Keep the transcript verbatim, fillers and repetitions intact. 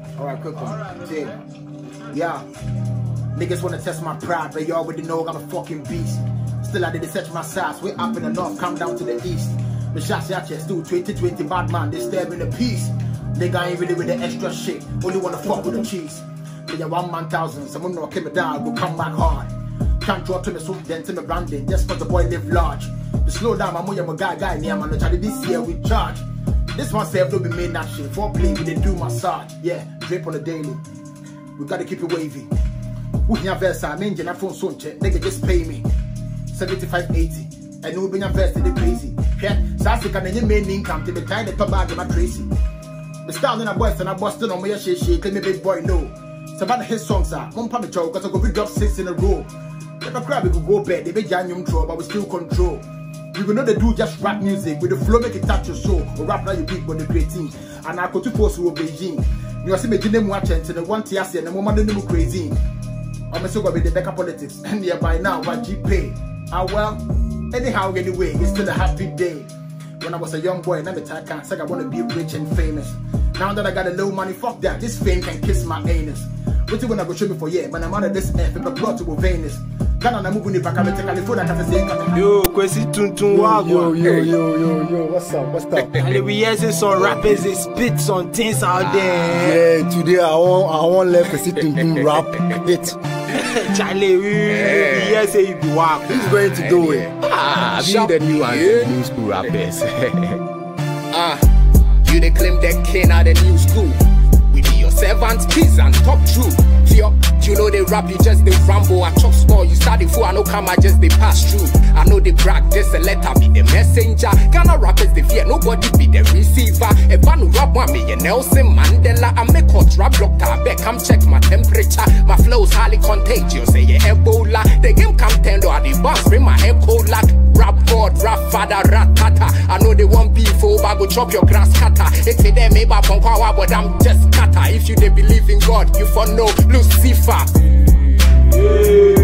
Alright, quick one. Team. Yeah. Niggas wanna test my pride, but you already know I'm a fucking beast. Still I did search my size. Way up in the north, come down to the east. The shots out here still twenty twenty bad man, they staring the peace. Nigga ain't really with the extra shit, only wanna fuck with the cheese. Nigga one man thousand, someone know keep me down, go come back hard. Can't draw to me so then to me branding, just cause the boy live large. The slow down, my moya my guy guy near man, try this year we charge. This one self don't be made that shit. For play we didn't do massage. Yeah, drip on the daily. We gotta keep it wavy. We have versa, I mean I phone soon check. Nigga just pay me seventy-five eighty. And we bring a verse to the crazy. Yeah, South Africa and your main income to the time the top bag of my Tracy. The style in a boy and I busted on my shit shit, tell me big boy no. It's about his songs are one pump joke because I go big up six in a row. If I grab it, we go bed, they be jam throw, but we still control. You will know they do just rap music with the flow make it touch your soul. Or rap now you big but the great team. And I go to post with Beijing. You see me them watching to the one T S and the moment they move crazy. I'm so gonna be the Becca politics and yeah by now what G pay. Ah well, anyhow anyway, it's still a happy day. When I was a young boy, now I can't say I wanna be rich and famous. Now that I got a little money, fuck that. This fame can kiss my anus. What you wanna go show me for yeah? But I'm out of this F if I brought to Venus. Ghana moving if I can take California, I can say yo, Kwesi Tumtum yo, yo, yo, yo, yo, what's up, what's up? And we hear some rappers, they spit some things out there. Yeah, today I want, I want let Kwesi Tumtum rap it. Charlie, we hear say you be whack. Who's going to do it? Ah, be the new and the new school rappers. Ah, you they claim the king of the new school. We be your servants, peace and top true. Yo, you know they rap, you just they ramble. I chop small, you start the fool, I know come, I just they pass through. I know they brag, just a letter be the messenger. Ghana rappers they fear, nobody be the receiver. If I no rap one me, you Nelson Mandela. I make hot rap doctor, I bet come check my temperature. My flow's highly contagious, say yeah, Ebola. The game come tender, I the boss, bring my echo like rap god, rap father, rat tata. I know they want beef over, go chop your grass cutter. It's a them, maybe I'm but I'm just cutter. If you they believe in God, you for no Lucifer. Yeah.